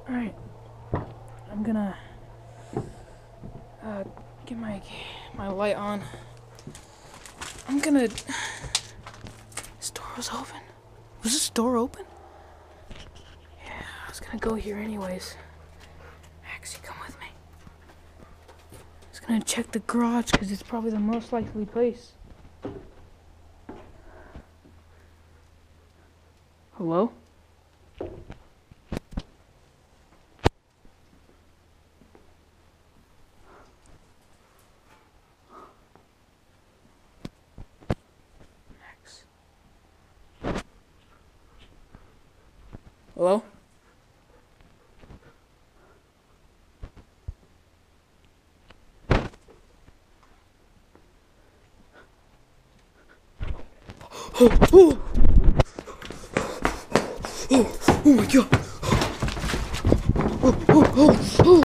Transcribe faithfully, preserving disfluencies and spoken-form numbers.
Alright, I'm gonna uh, get my my light on. I'm gonna... This door was open. Was this door open? Yeah, I was gonna go here anyways. Maxie, come with me. I was gonna check the garage because it's probably the most likely place. Hello? Max. Hello? Oh, oh. Oh, oh my God.